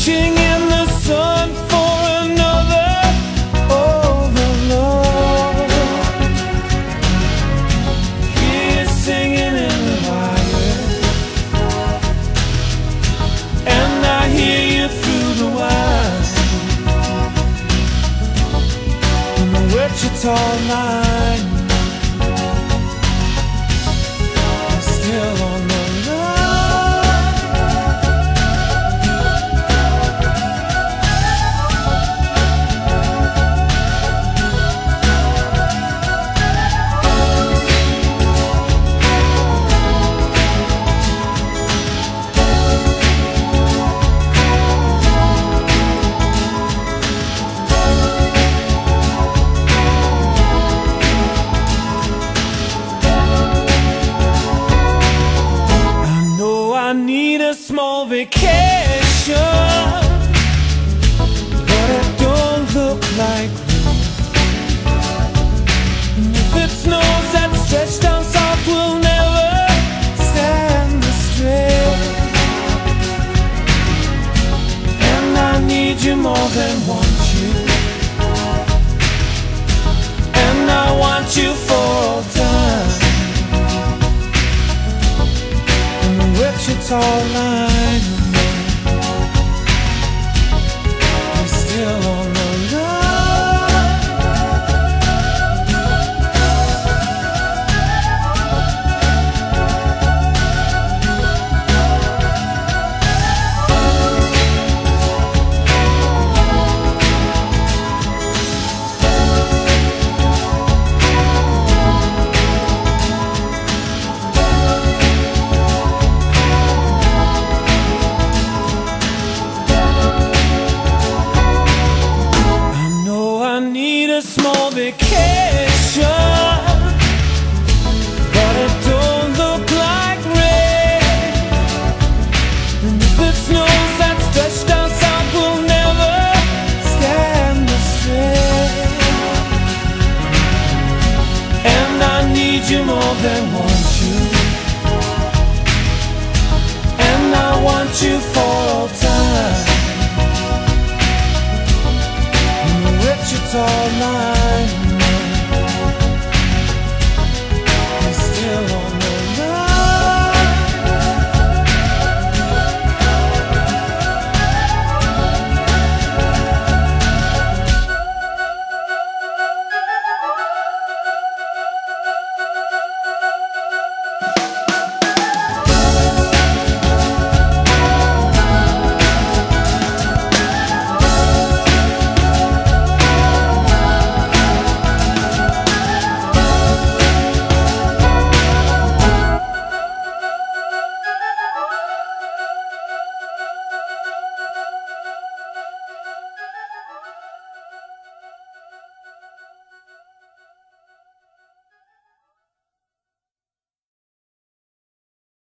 searching in the sun for another overload. He's singing in the wire, and I hear you through the wire. In the Witchita line, I'm still on the I need a small vacation, but it don't look like rain. And if it snows, that stretch down south will never stand the strain. And I need you more than want you, and I want you for all time. Witchita line.